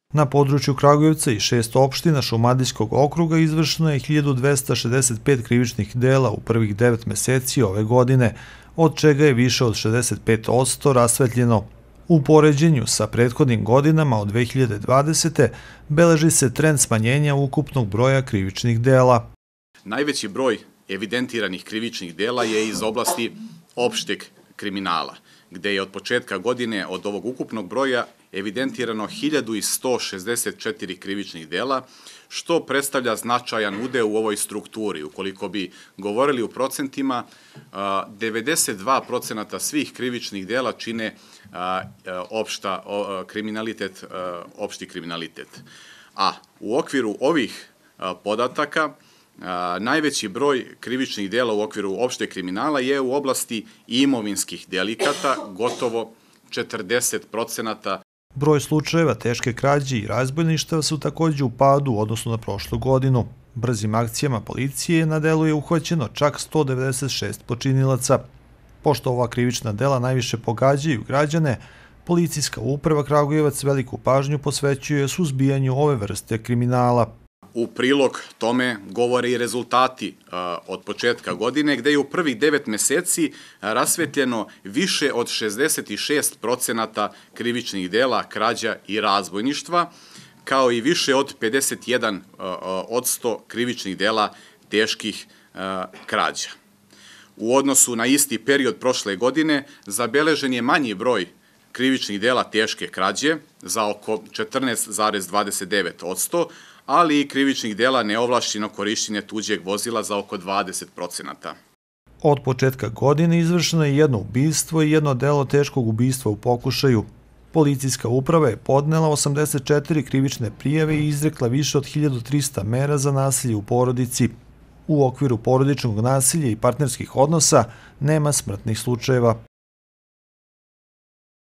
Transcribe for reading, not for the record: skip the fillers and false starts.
Na području Kragujevca i 6 opština Šumadijskog okruga izvršeno je 1265 krivičnih dela u prvih 9 meseci ove godine, od čega je više od 65% rasvetljeno. U poređenju sa prethodnim godinama od 2020. beleži se trend smanjenja ukupnog broja krivičnih dela. Najveći broj evidentiranih krivičnih dela je iz oblasti opšteg kriminala, gde je od početka godine od ovog ukupnog broja evidentirano 1164 krivičnih dela, što predstavlja značajan udeo u ovoj strukturi. Ukoliko bi govorili u procentima, 92% svih krivičnih dela čine opšti kriminalitet. A u okviru ovih podataka najveći broj krivičnih dela u okviru opšteg kriminala je u oblasti imovinskih delikata, gotovo 40%. Broj slučajeva teške krađe i razbojništva su takođe u padu u odnosu na prošlu godinu. Brzim akcijama policije na delu je uhvaćeno čak 196 počinilaca. Pošto ova krivična dela najviše pogađaju građane, Policijska uprava Kragujevac veliku pažnju posvećuje suzbijanju ove vrste kriminala. U prilog tome govore i rezultati od početka godine, gde je u prvih 9 meseci rasvetljeno više od 66% krivičnih dela, krađa i razbojništva, kao i više od 51% krivičnih dela teških krađa. U odnosu na isti period prošle godine zabeležen je manji broj krivičnih dela teške krađe za oko 14,29%, ali i krivičnih dela neovlašćenog korišćenja tuđeg vozila za oko 20%. Od početka godine izvršeno je jedno ubistvo i jedno delo teškog ubistva u pokušaju. Policijska uprava je podnela 84 krivične prijave i izrekla više od 1300 mera za nasilje u porodici. U okviru porodičnog nasilja i partnerskih odnosa nema smrtnih slučajeva.